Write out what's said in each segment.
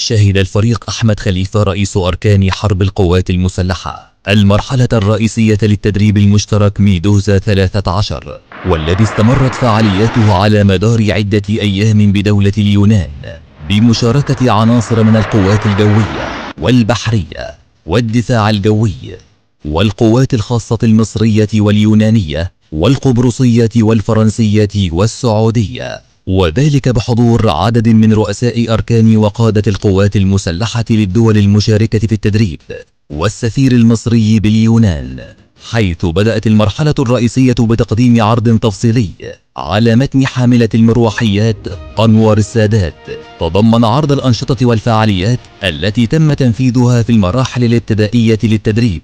شهد الفريق أحمد خليفة رئيس أركان حرب القوات المسلحة المرحلة الرئيسية للتدريب المشترك ميدوزا 13، والذي استمرت فعالياته على مدار عدة أيام بدولة اليونان، بمشاركة عناصر من القوات الجوية والبحرية والدفاع الجوي والقوات الخاصة المصرية واليونانية والقبرصية والفرنسية والسعودية، وذلك بحضور عدد من رؤساء أركان وقادة القوات المسلحة للدول المشاركة في التدريب والسفير المصري باليونان. حيث بدأت المرحلة الرئيسية بتقديم عرض تفصيلي على متن حاملة المروحيات أنوار السادات، تضمن عرض الأنشطة والفعاليات التي تم تنفيذها في المراحل الابتدائية للتدريب.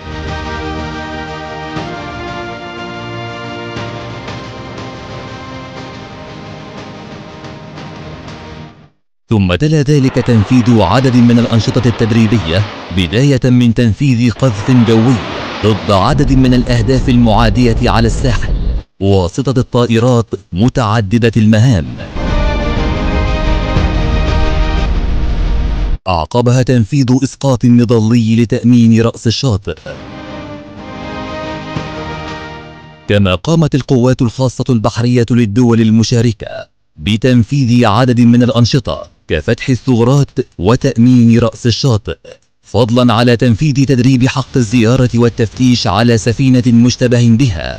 ثم تلا ذلك تنفيذ عدد من الأنشطة التدريبية، بداية من تنفيذ قذف جوي ضد عدد من الأهداف المعادية على الساحل واسطة الطائرات متعددة المهام. أعقبها تنفيذ إسقاط نضالي لتأمين رأس الشاطئ. كما قامت القوات الخاصة البحرية للدول المشاركة بتنفيذ عدد من الأنشطة كفتح الثغرات وتأمين رأس الشاطئ، فضلا على تنفيذ تدريب حق الزيارة والتفتيش على سفينة مشتبه بها.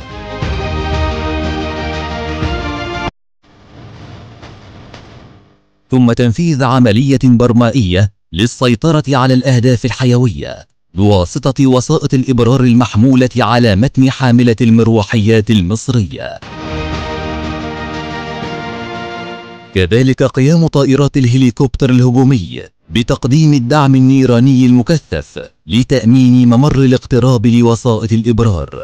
ثم تنفيذ عملية برمائية للسيطرة على الأهداف الحيوية بواسطة وسائط الإبرار المحمولة على متن حاملة المروحيات المصرية. كذلك قيام طائرات الهليكوبتر الهجومي بتقديم الدعم النيراني المكثف لتأمين ممر الاقتراب لوسائط الإبرار.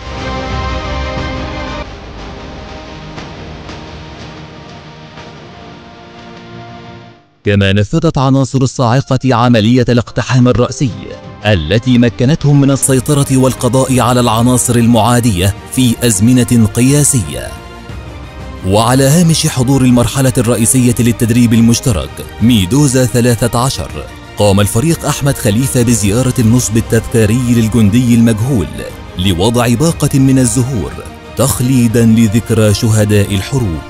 كما نفذت عناصر الصاعقة عملية الاقتحام الرأسي التي مكنتهم من السيطرة والقضاء على العناصر المعادية في أزمنة قياسية. وعلى هامش حضور المرحلة الرئيسية للتدريب المشترك ميدوزا 13، قام الفريق أحمد خليفة بزيارة النصب التذكاري للجندي المجهول لوضع باقة من الزهور تخليدا لذكرى شهداء الحروب.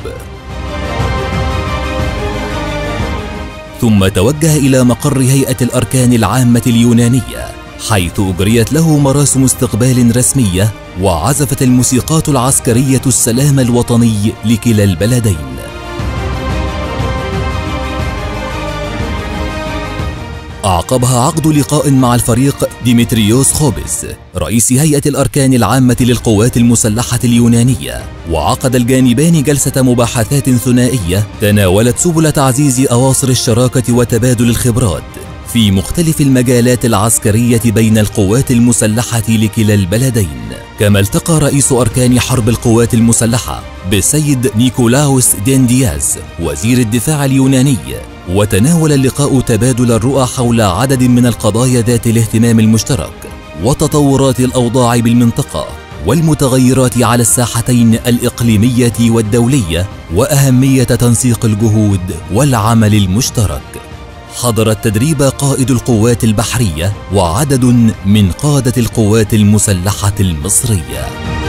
ثم توجه إلى مقر هيئة الأركان العامة اليونانية، حيث أجريت له مراسم استقبال رسمية وعزفت الموسيقات العسكرية السلام الوطني لكلا البلدين. أعقبها عقد لقاء مع الفريق ديمتريوس خوبس رئيس هيئة الأركان العامة للقوات المسلحة اليونانية، وعقد الجانبان جلسة مباحثات ثنائية تناولت سبل تعزيز أواصر الشراكة وتبادل الخبرات في مختلف المجالات العسكرية بين القوات المسلحة لكلا البلدين. كما التقى رئيس أركان حرب القوات المسلحة بالسيد نيكولاوس ديندياز وزير الدفاع اليوناني، وتناول اللقاء تبادل الرؤى حول عدد من القضايا ذات الاهتمام المشترك وتطورات الأوضاع بالمنطقة والمتغيرات على الساحتين الإقليمية والدولية وأهمية تنسيق الجهود والعمل المشترك. حضر التدريب قائد القوات البحرية وعدد من قادة القوات المسلحة المصرية.